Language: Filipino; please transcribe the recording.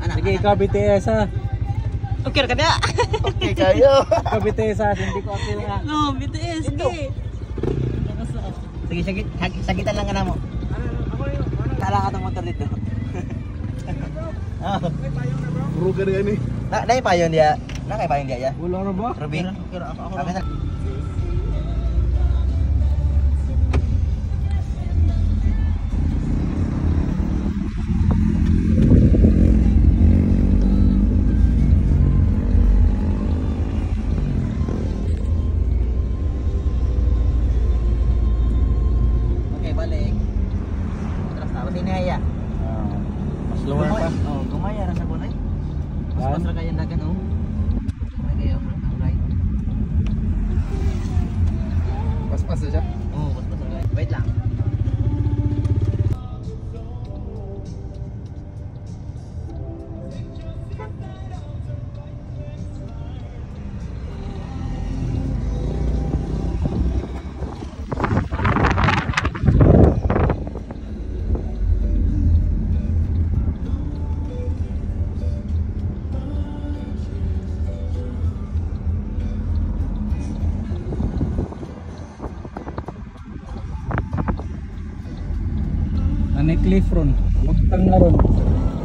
Sige, ikaw BTS ha. Okay ka na. Okay kayo. Ikaw BTS ha, hindi ko okay lang ha. No, BTS ke. Sige, sagitan lang ka na mo. Kala ka tong motor dito. Ah. Bro ka na ni. Dai payon dia. Na kay payon dia ya. Wala na ba? Ruby. Ako na. Mas luwag pa. Oh, gumaya ra sa kunay. Mas Yan. ra kayang dagan oh. Kayo ang right. Pas-pas na siya. Oh, pas ra. Wait lang. Ani cliff ron. Butang na ron.